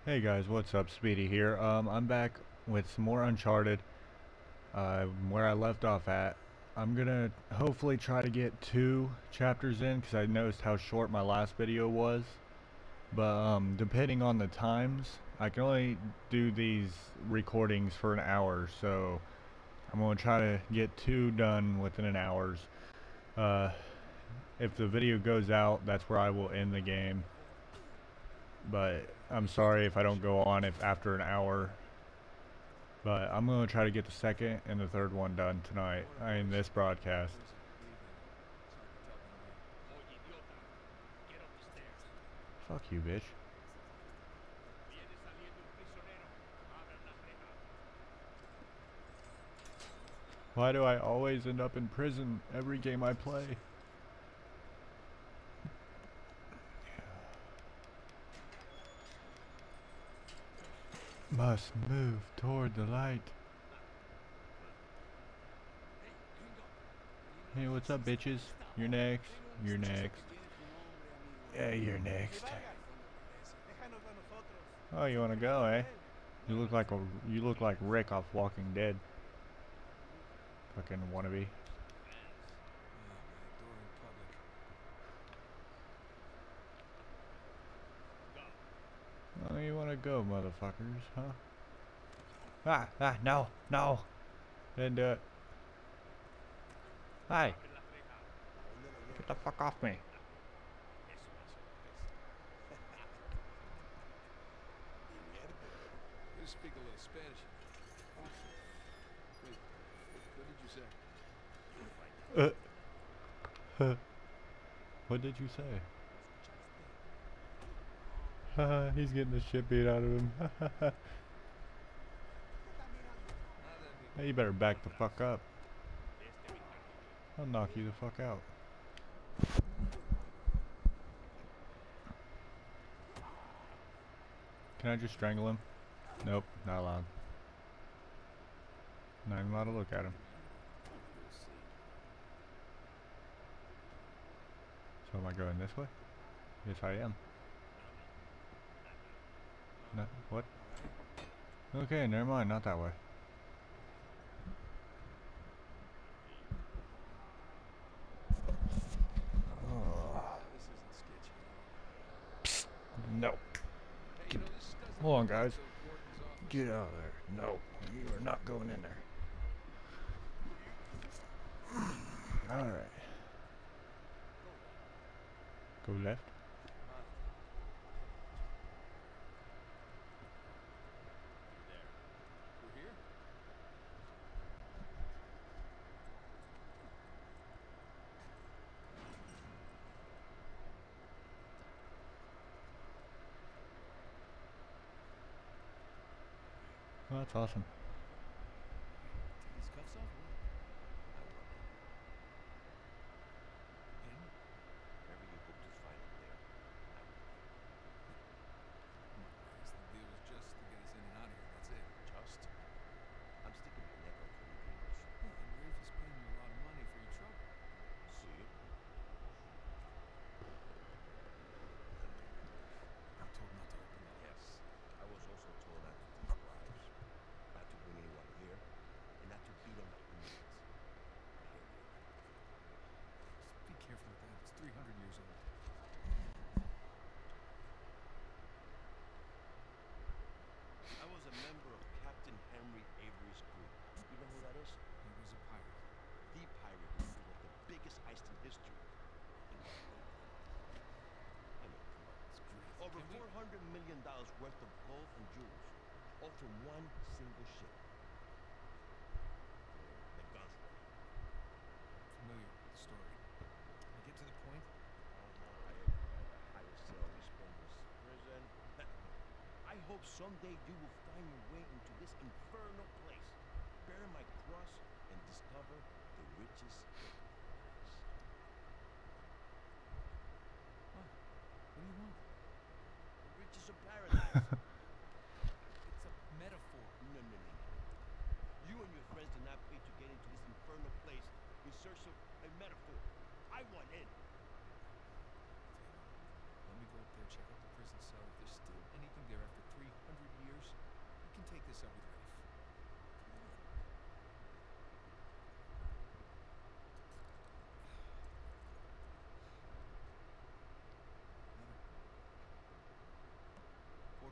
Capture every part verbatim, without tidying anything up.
Hey guys, what's up? Speedy here. Um, I'm back with some more Uncharted, uh, where I left off at. I'm gonna hopefully try to get two chapters in because I noticed how short my last video was. But um, depending on the times, I can only do these recordings for an hour, so I'm gonna try to get two done within an hour's. Uh, if the video goes out, that's where I will end the game. But I'm sorry if I don't go on if after an hour. But I'm going to try to get the second and the third one done tonight in this broadcast. Fuck you, bitch. Why do I always end up in prison every game I play? Must move toward the light. Hey, what's up, bitches? You're next. You're next. Yeah, you're next. Oh, you wanna go, eh? You look like a you look like Rick off Walking Dead. Fucking wannabe. Oh, you wanna go, motherfuckers, huh? Ah, ah, no, no. Didn't do it. Hi. Get the fuck off me. You speak a little Spanish. Wait, what did you say? Uh, what did you say? Haha, he's getting the shit beat out of him. Hey, you better back the fuck up. I'll knock you the fuck out. Can I just strangle him? Nope, not allowed. Not even allowed to look at him. So am I going this way? Yes, I am. No, what? Okay, never mind, not that way. Oh. Psst, no. Get, hold on, guys. Get out of there. No, you are not going in there. Alright. Go left. Oh, that's awesome. These cuffs off? Wherever you hope to find it there, I will be. Come on, guys. The deal was just to get us in and out of here. That's it. Just? I'm sticking my neck out for you, Beavers. Yeah, and Rafe is paying you a lot of money for your trouble. See? I'm told not to open the door. Yes. I was also told not to take bribes, not to bring anyone here, and not to beat on my inmates. Period. Just be careful with that. It's three hundred years old. I was a member of Captain Henry Avery's crew. You know who that is? He was a pirate. The pirate who was the biggest heist in history. I mean, come on. It's great. Over Can we- four hundred million dollars worth of gold and jewels, all from one single ship. The Gunslinger. familiar with the story. Can I get to the point? Uh-huh. I highest salary spenders prison. I hope someday you will find your way into this infernal place, bear my cross, and discover the riches of paradise. What? What do you want? The riches of paradise. It's a metaphor. No, no, no, no. You and your friends did not pay to get into this infernal place in search of a metaphor. I want in. Let me go up there, check out the prison cell. If there's still anything there after three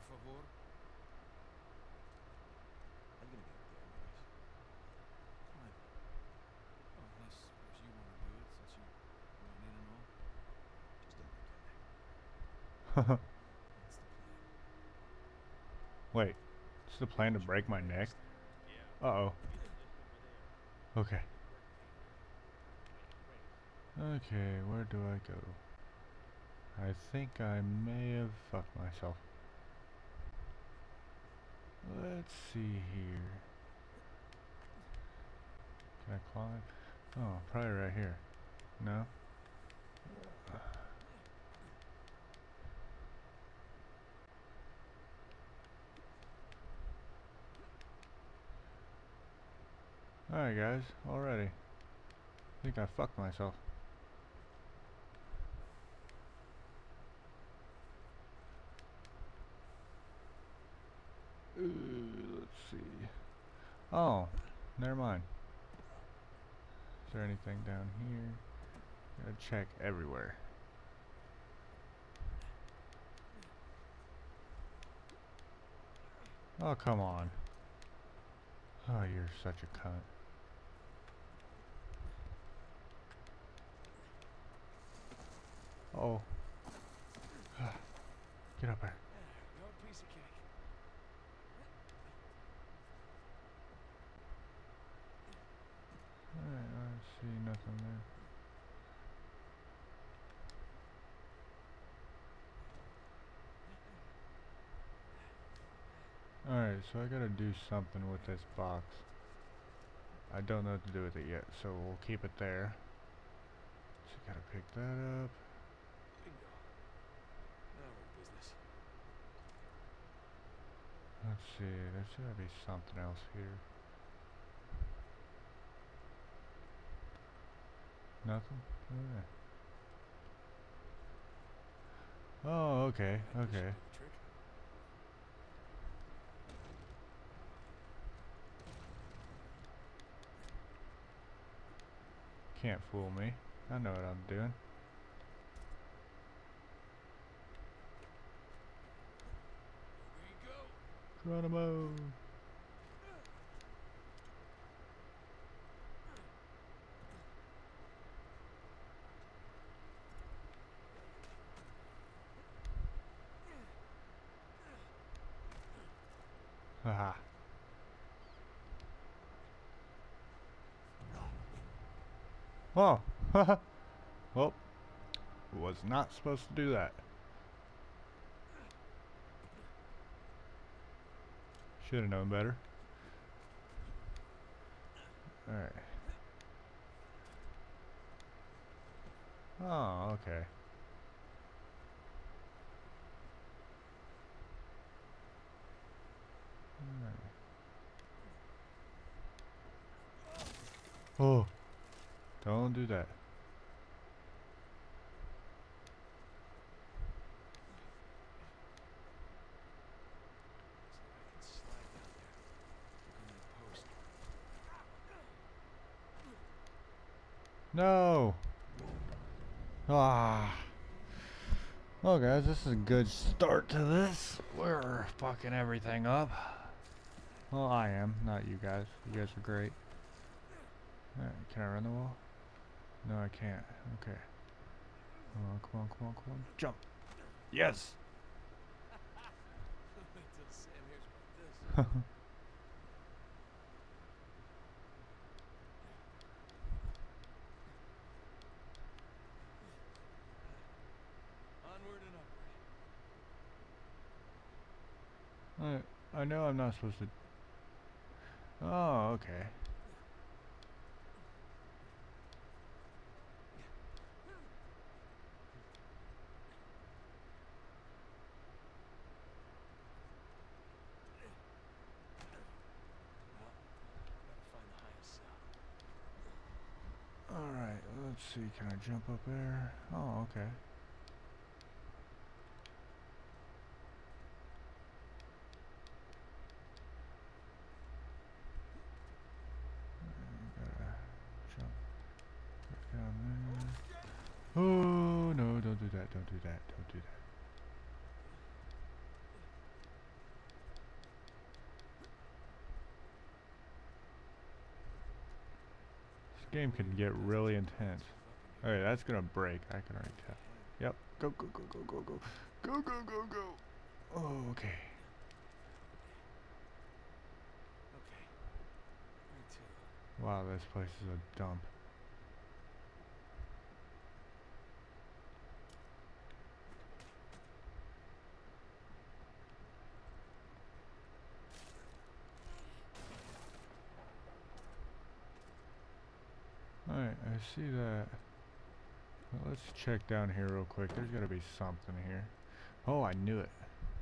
favor. How you gonna get up there anyways? Fine. Oh, unless suppose you want to do it since you ran in and all. Just a mechanic. That's the plan. Wait, it's the plan to break my neck? Yeah. Uh-oh. See that list over there? Okay. Okay, where do I go? I think I may have fucked myself. Let's see here. Can I climb? Oh, probably right here. No? Alright guys, already. I think I fucked myself. Uh, let's see. Oh, never mind. Is there anything down here? Gotta check everywhere. Oh, come on. Oh, you're such a cunt. Oh. Get up there. Your piece of cake. Alright, I see nothing there. Alright, so I gotta do something with this box. I don't know what to do with it yet, so we'll keep it there. So gotta pick that up. Bingo. Now we're in business. Let's see, there's gotta be something else here. Nothing? Oh, yeah. Oh, okay, This should okay. do the trick. Can't fool me. I know what I'm doing. Here we go. Geronimo! Haha. Oh! Well, was not supposed to do that. Should have known better. Alright. Oh, okay. Alright. Oh! Don't do that. See if I can slide down there. Look on that post. No! Ah! Well guys, this is a good start to this. We're fucking everything up. Well, I am, not you guys. You guys are great. Alright, can I run the wall? No, I can't. Okay. Come on, come on, come on, come on. Jump! Yes! Wait till Sam hears about this. Onward and upward. I, I know I'm not supposed to... Oh, okay. Well, gotta find the highest cell. Alright, let's see. Can I jump up there? Oh, okay. Gotta jump back down there. Oh, no, don't do that, don't do that, don't do that. game can get really intense. Okay, that's gonna break. I can already tell. Yep. Go, go, go, go, go, go. Go, go, go, go. Oh, okay. Okay. Me too. Wow, this place is a dump. Alright, I see that. Well, let's check down here real quick. There's gotta be something here. Oh, I knew it.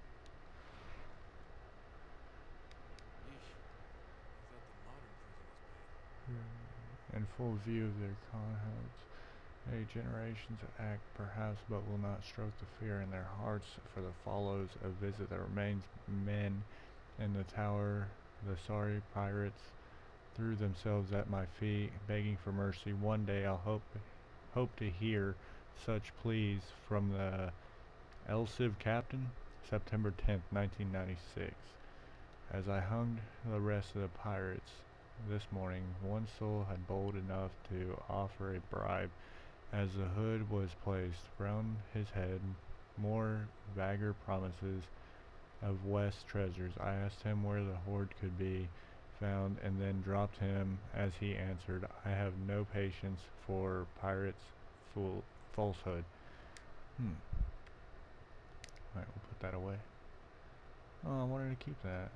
Yeesh. I thought the modern prison was bad. In full view of their contents, a generations act perhaps, but will not stroke the fear in their hearts for the follows a visit that remains men in the tower. The sorry pirates threw themselves at my feet, begging for mercy. One day I'll hope hope to hear such pleas from the El Civ captain. September tenth, nineteen ninety-six. As I hung the rest of the pirates this morning, one soul had bold enough to offer a bribe. As the hood was placed round his head, more vaguer promises of West treasures. I asked him where the hoard could be found, and then dropped him as he answered, I have no patience for pirates' fool falsehood. Hmm. Alright, we'll put that away. Oh, I wanted to keep that.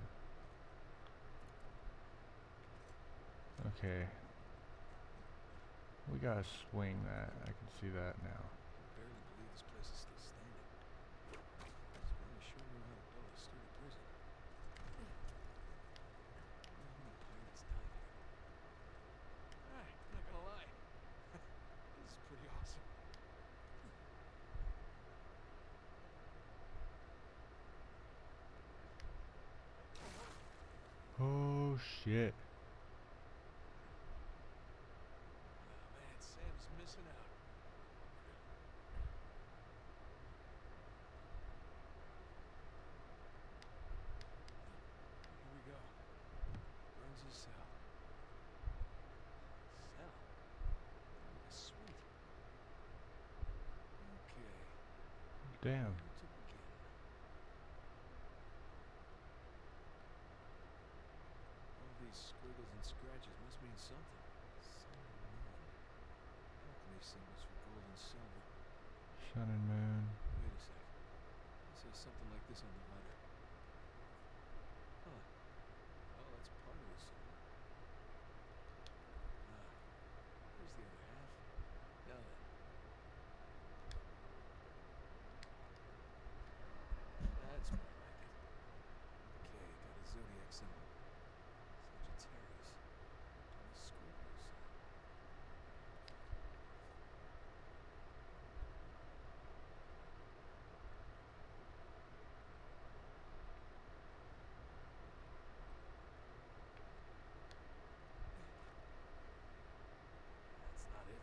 Okay. We gotta swing that. I can see that now. I barely believe this place is still standing. This guy sure knew how to build a sturdy prison. I wonder how many pirates died here. Alright, I'm not gonna lie. This is pretty awesome. Oh shit. Oh man, Sam's missing out. Here we go. Burns' cell. Cell? Sweet. Okay. Damn. Where to begin? All these squiggles and scratches must mean something. Sun and moon. Alchemy symbols for gold and silver. Sun and moon. Wait a sec. It says something like this on the letter. Huh. Oh, that's part of the symbol. Ah, here's the other half. Now then. That's more like it. Okay, got a zodiac symbol. Sagittarius. And a Scorpio sign. That's not it.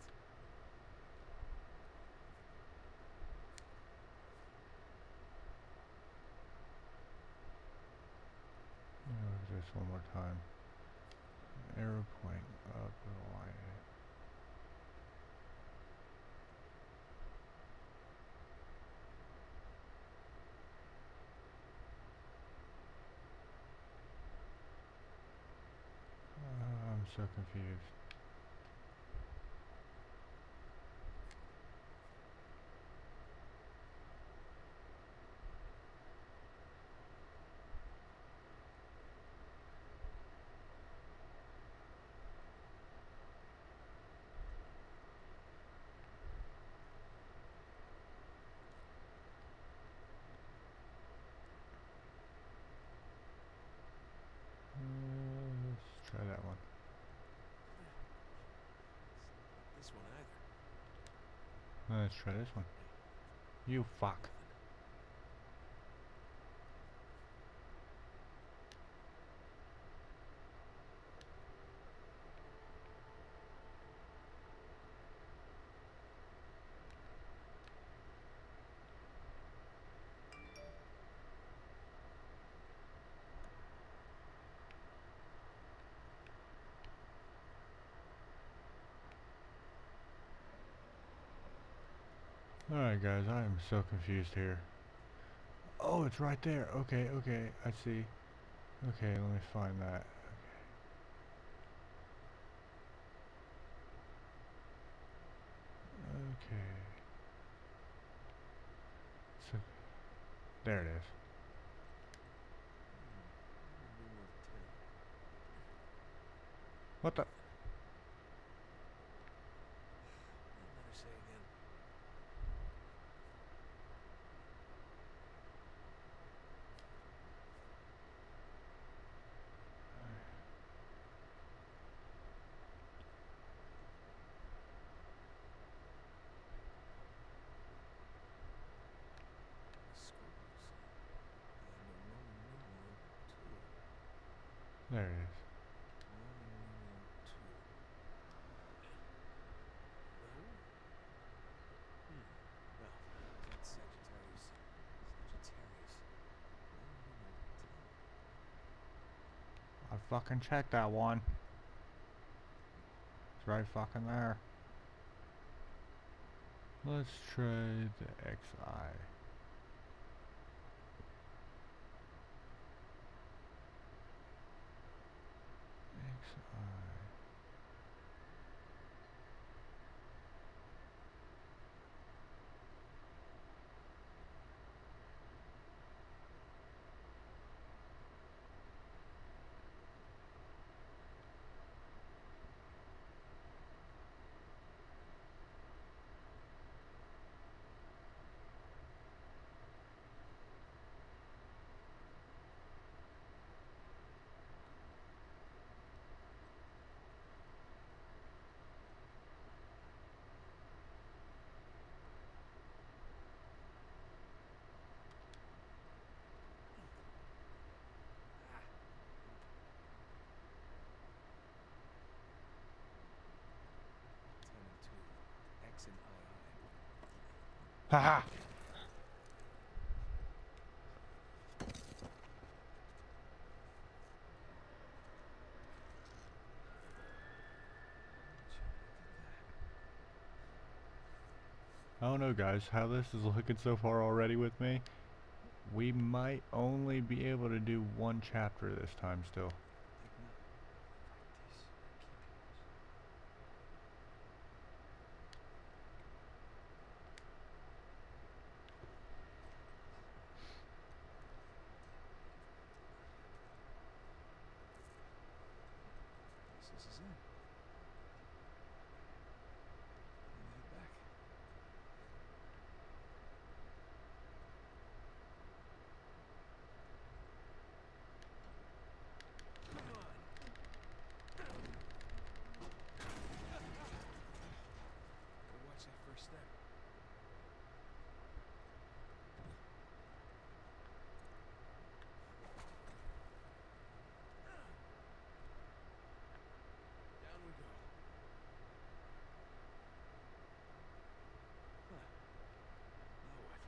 Let me look at this one more time. Arrow point up the line. Uh, I'm so confused. Uh, let's try that one. It's not like this one either. Let's try this one. You fuck. Alright guys, I am so confused here. Oh, it's right there. Okay, okay, I see. Okay, let me find that. Okay. Okay. So, there it is. What the? What letter say again? There it is. I fucking checked that one. It's right fucking there. Let's try the X I. X I. X and I I. Haha! I don't know guys, how this is looking so far already with me. We might only be able to do one chapter this time still. This is it. And head back. Come on. Gotta watch that first step. Down we go. Huh. Now what?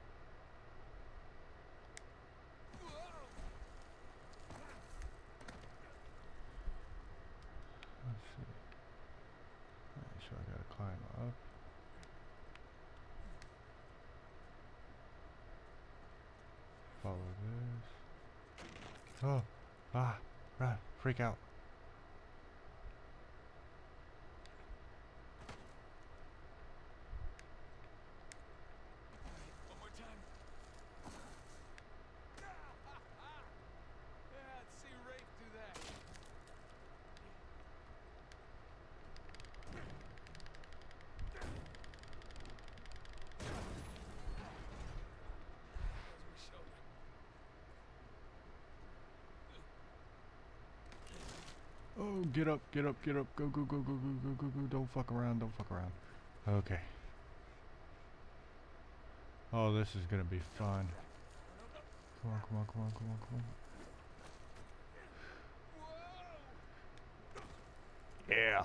Let's see. Alright, so I gotta climb up. Follow this. Oh! Ah! Run! Freak out! One more time. Yeah, let's see Rafe do that. There's my shoulder. Oh, get up, get up, get up, go, go, go, go, go, go, go, go, don't fuck around, don't fuck around. Okay. Oh, this is gonna be fun. Come on, come on, come on, come on, come on. Yeah.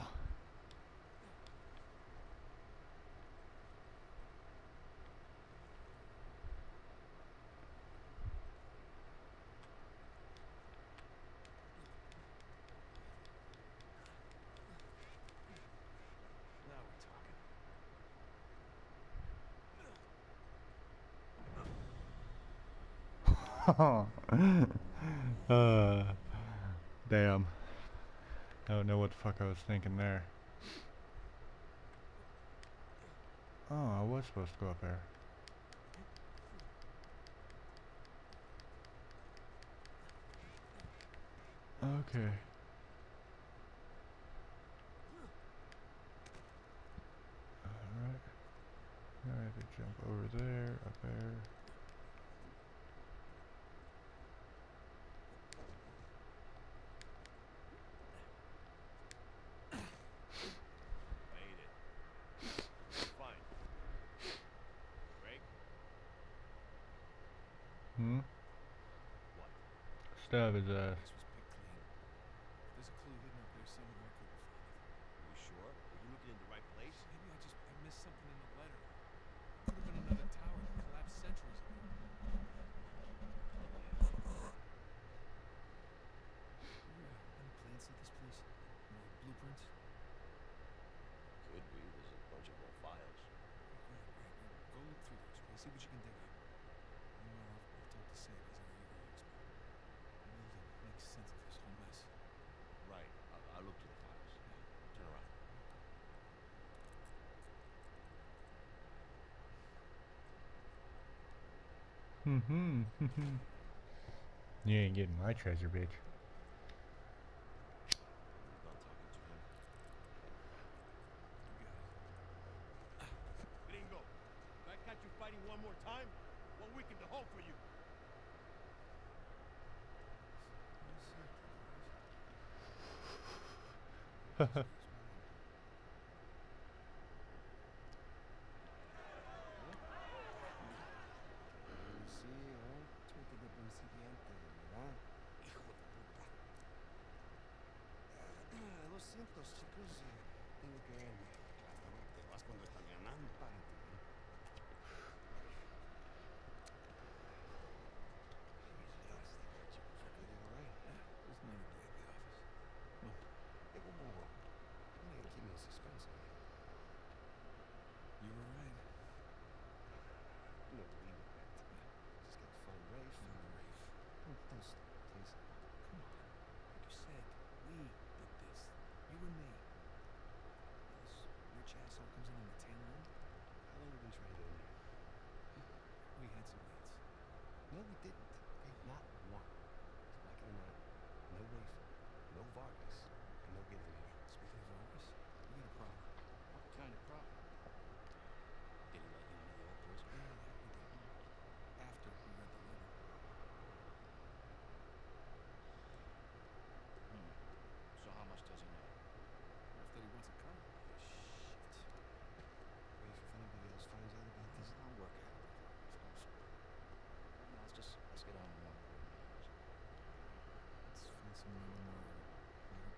Now we're talking. uh, damn. I don't know what the fuck I was thinking there. Oh, I was supposed to go up there. Okay. Alright. Now I have to jump over there, up there. Made it. Fine. Greg? Hmm? What? Stab his ass. This was picked clean. If there's a clue hidden up there somewhere, I couldn't find it. Are you sure? Were you looking in the right place? Maybe I just I missed something in the letter. Could have been another tower that collapsed centuries ago. Yeah. Any plans at this place? More blueprints? Could be. There's a bunch of old files. Great, great. Go look through those, okay? See what you can dig up. Meanwhile, I'll, I'll talk to Sid. He's our evil expert. Maybe he can make sense of this whole mess. Right. I'll, I'll look through the files. Turn around. Mm-hmm. You ain't getting my treasure, bitch. You done talking to him? You got it. Gringo, if I catch you fighting one more time, one week in the hole for you. Sí, ¿eh? Suerte de principiante, ¿verdad? Hijo de puta. Ah, Lo siento, chicos. eh, Tengo que irme. Claro, te vas cuando estás ganando. Párate, ¿eh? Jesus, they got you for Are you all right? Just another day at the office. Hey, whoa, whoa, whoa. You ain't keep me in suspense, man. You were right. No, we were right. Just gotta find Rafe. No, Rafe. Don't, don't stop, please. Come on. Like you said, we did this. You and me. This rich asshole comes in on the tail end. How long have you been trying to get in here? We had some leads. No, we didn't. Okay, not one. So like it or not, no Rafe, no Vargas, and no getting in here. Speaking of Vargas, we got a problem. What kind of problem? Did he let you into the old prison? Yeah, yeah, he did. After we read the letter. Hmm. So how much does he know? Enough that he wants a cut. Shit. Rafe, if anybody else finds out about this, I'll work it out with Vargas. Don't sweat. Now, let's just, let's get on with more important matters. Let's find some more memorial. Right?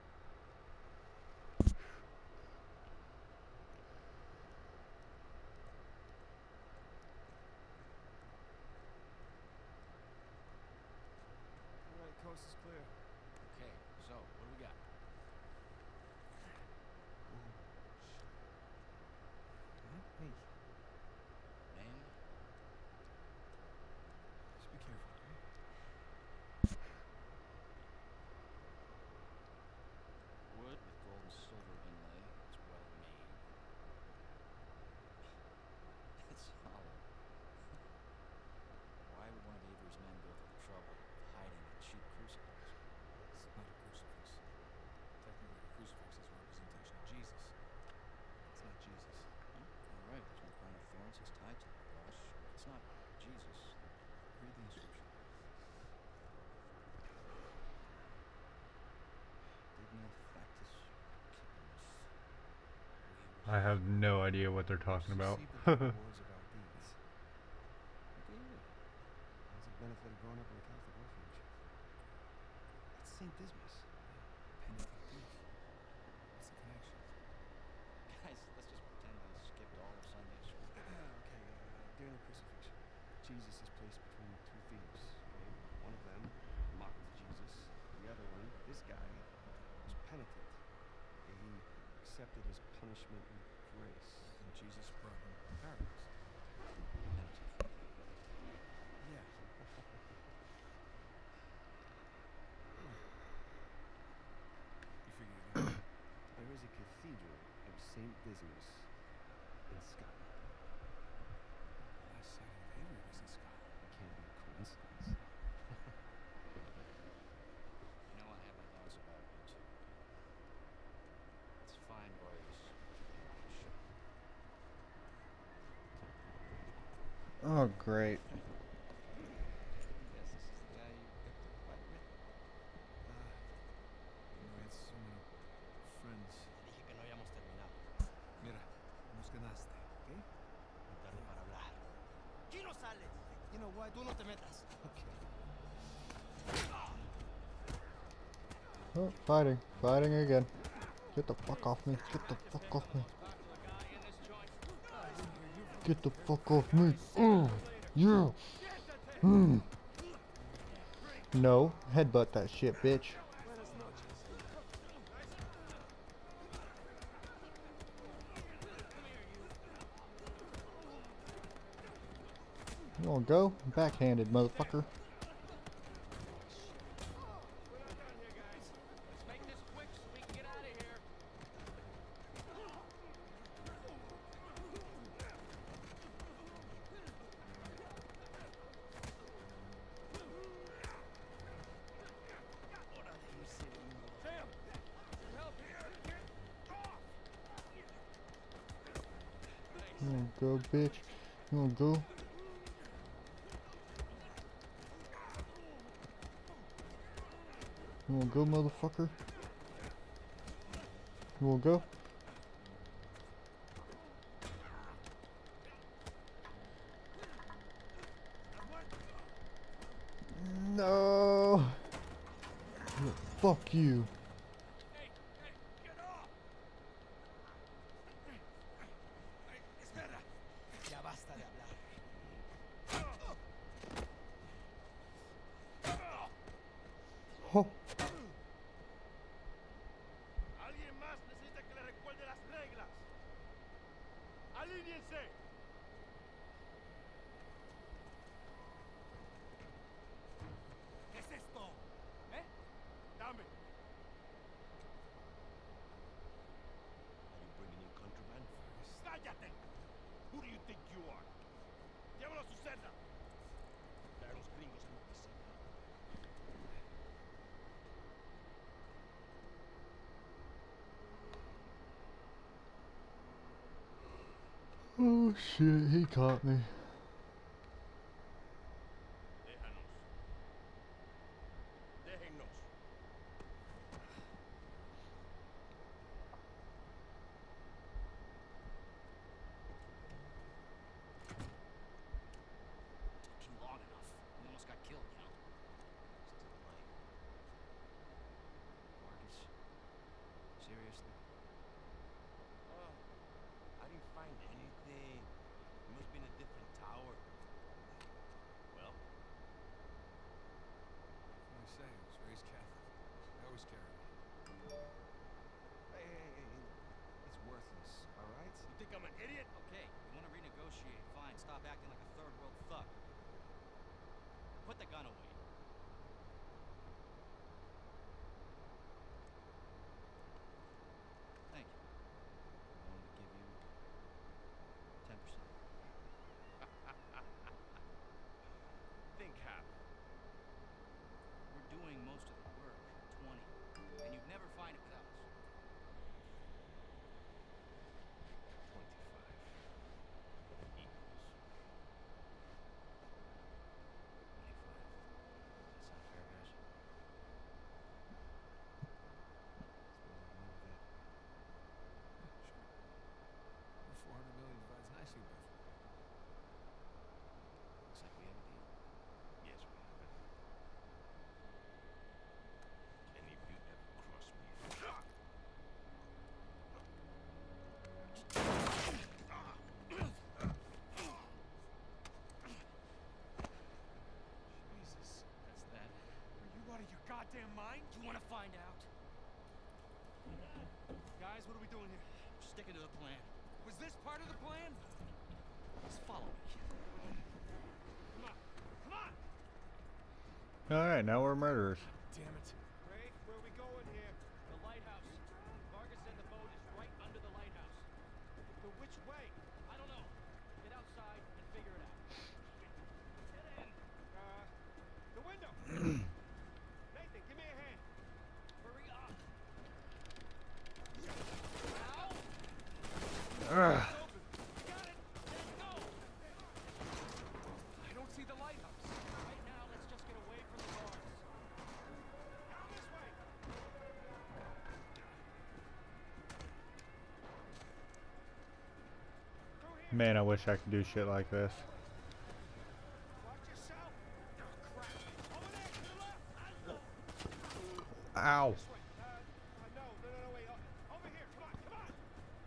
all right, coast is clear. Okay, so, what do we got? Huh? Hey, Name? just be careful, okay? Wood with gold and silver inlay. It's well made. It's solid. Why would one of Avery's men go through the trouble of hiding a cheap crucifix? It's not a crucifix. Technically, a crucifix is a representation of Jesus. It's not Jesus. Huh? You're right. There's no crown of thorns that's tied to the cross. If it's not Jesus, then Read the inscription. digna factus cipimus. I have no idea what they're talking about. Received the awards of our deeds. Look at you. How's it benefit of growing up in a Catholic orphanage? That's Saint Dismas. Penitent thief. What's the connection? Guys, let's just pretend I skipped all of Sunday school. Okay, uh, during the crucifixion, Jesus is placed between two thieves. Okay? One of them mocked Jesus. The other one, this guy, was penitent. Okay, he accepted his punishment with grace. And Jesus brought him paradise. Penitent. Yeah. Dismas in Scotland. Last sighting of Avery was in Scotland. Can't be a coincidence. You know, I have my doubts about you too. It's fine, boys. Oh, great. Yes, this is the guy you got to fight with. Ah, you know, we had so many friends. Te dije que no habíamos terminado. Mira, nos ganaste, ¿ok? Muy tarde para hablar. Aquí no sales. You know what? Tú no te metas. Oh, fighting. Fighting again. Get the fuck off me. Get the fuck off me. Get the fuck off me. Mm. Yeah. Mm. No. Headbutt that shit, bitch. You wanna go? Backhanded, motherfucker. You wanna go, bitch? You wanna go? You wanna go, motherfucker? You wanna go? No! Fuck you. Ya basta de hablar. Oh. ¿Alguien más necesita que le recuerde las reglas? ¡Alíñense! ¿Qué es esto? ¿Eh? Dame. Are you bringing in contraband? ¡Cállate! Who do you think you are? Llévalo a su celda. Trae a los gringos a mi celda. Oh shit, he caught me. Déjanos. Déjennos. Took you long enough. You almost got killed, you know? Still lying. Marcus, seriously? Oh, I didn't find anything. It must be in a different tower. Well, What can I say? I was raised Catholic. I always carry one. Hey, hey, hey, hey. It's worthless, alright? you think I'm an idiot? Okay, you want to renegotiate? Fine. Stop acting like a third world thug. Put the gun away. Thank you. I'm willing to give you ten percent. Think half. We're doing most of the work. twenty. And you'd never find it without us. Twenty-five. Equals. twenty-five. Does that sound fair, guys? Sure. four hundred million divides nicely, Biff. Looks like we have a deal. Yes, we have it. And if you ever cross me... Jesus. That's that. Are you out of your goddamn mind? Do you want to find out? Guys, what are we doing here? We're sticking to the plan. Was this part of the plan? Just follow me. Come on. Come on! Alright, now we're murderers. Damn it. Rafe, where are we going here? The lighthouse. Vargas said the boat is right under the lighthouse. Man, I wish I could do shit like this. Watch yourself. Oh, crap. Over there, to the left. Ow. This way. Uh, uh, no, no, no, no, wait. Uh, over here. Come on, come on.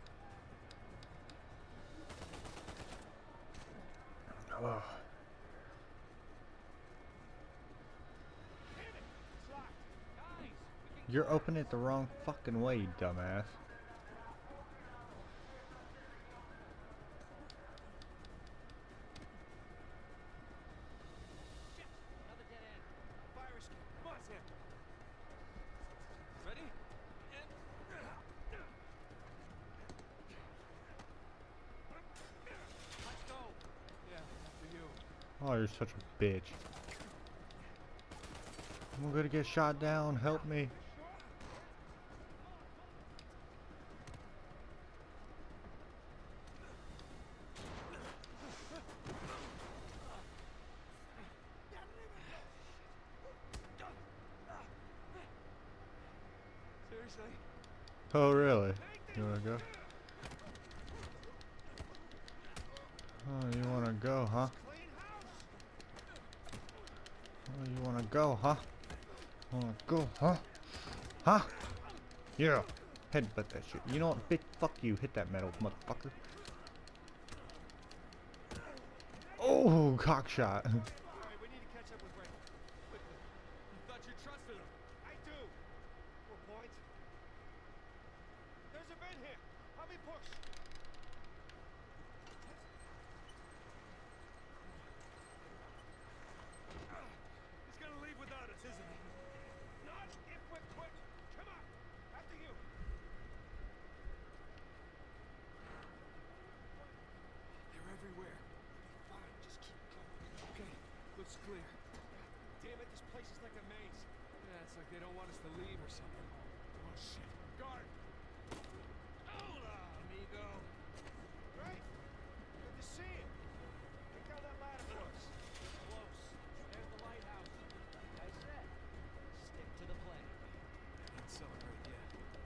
Ugh. Damn it. It's locked. Guys, we can You're opening it the wrong fucking way, you dumbass. shit. Another dead end. Fire escape. Come on, Sam. Ready? And. Let's go. Yeah, after you. Oh, you're such a bitch. I'm gonna get shot down. Help me. Seriously? Oh, really? You wanna go? Oh, you wanna go, huh? Clean house. Oh, you wanna go, huh? Wanna go, huh? Huh? Yeah. Headbutt that shit. You know what? Bitch, fuck you. Hit that metal, motherfucker. Oh, cock shot. All right, we need to catch up with Ray. Quickly. I thought you trusted him. I do. To a point. There's a vent here. Help me push. He's gonna leave without us, isn't he? Not if we're quick. Come on. After you. They're everywhere. Fine, just keep going. Okay, looks clear. Damn it, this place is like a maze. Yeah, it's like they don't want us to leave or something. Oh shit. Guard. Hola, amigo. Right. Good to see you. Take down that ladder for us. Close. There's the lighthouse. Like I said, stick to the plan. Not celebrate yet.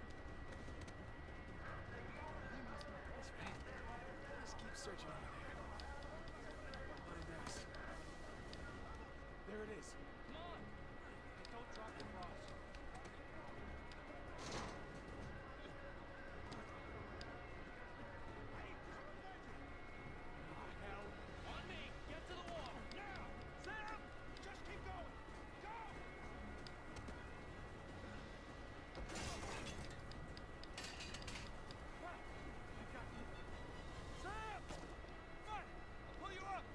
That's right. Let's keep searching over there. Behind us. There it is. Come on. And don't drop the cross. Oh, hell. On me. Get to the wall. Now. Sam. Just keep going. Go. Sam! Come on! I'll pull you up!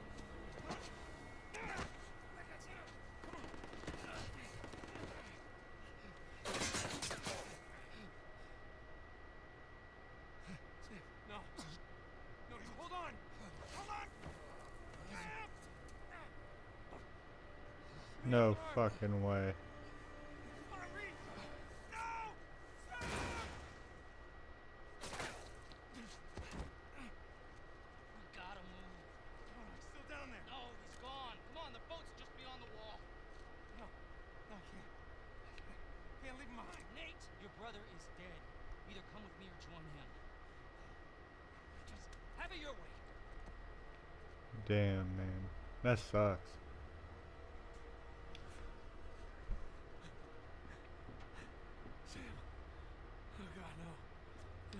No. No, you hold on! Hold on! Sam! No fucking way. Come on, reach! No! Sam! We gotta move. Oh, he's still down there. No, he's gone. Come on, the boat's just beyond the wall. No, no, I can't. Can't leave him behind. Nate, your brother is dead. Either come with me or join him. Just have it your way. Damn, man. That sucks. Sam. Oh, God, no. No.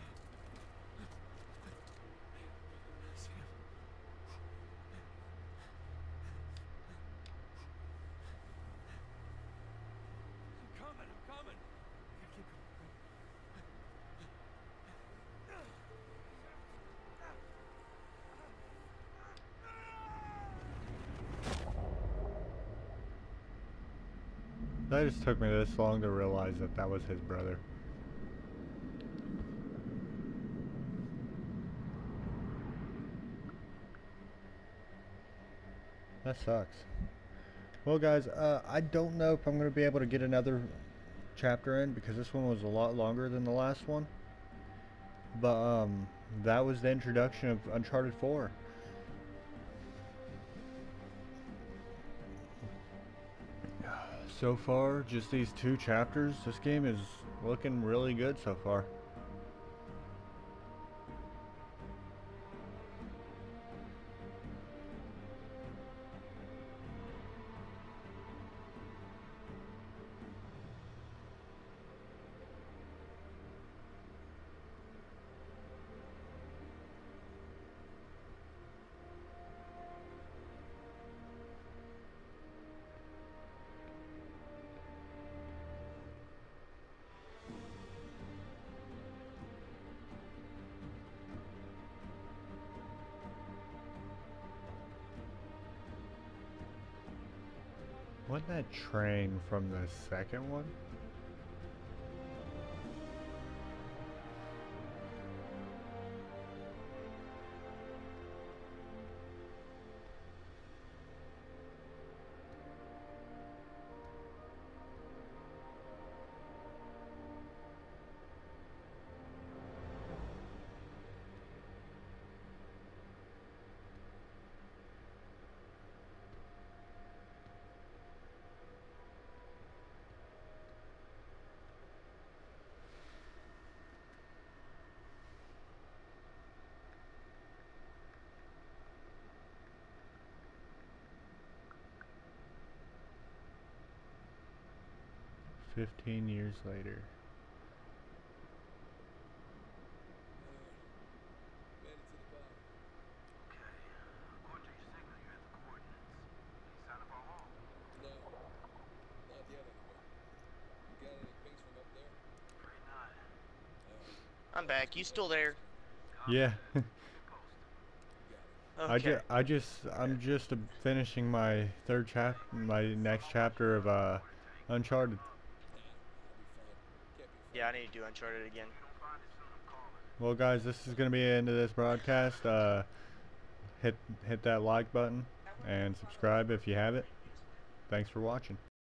Sam. I'm coming, I'm coming. I gotta keep going. That just took me this long to realize that that was his brother. That sucks. Well, guys, uh, I don't know if I'm going to be able to get another chapter in because this one was a lot longer than the last one. But um, that was the introduction of Uncharted four. So far, just these two chapters. This game is looking really good so far. Wasn't that train from the second one? Fifteen years later. Made it to the bottom. Okay. According to your signal, you're at the coordinates. Any sign of our home? No, not yet anyway. You got any pings from up there? Afraid not. Alright. I'm back. You still there? Yeah. Keep it posted. I Okay. just, I just, I'm just uh, finishing my third chap, my next chapter of uh, Uncharted. Nah, I'll be fine. Can't be Yeah, I need to do Uncharted again. Don't find it soon, I'm calling. Well, guys, this is gonna be the end of this broadcast. Uh, hit, hit that like button and subscribe if you have it. Thanks for watching.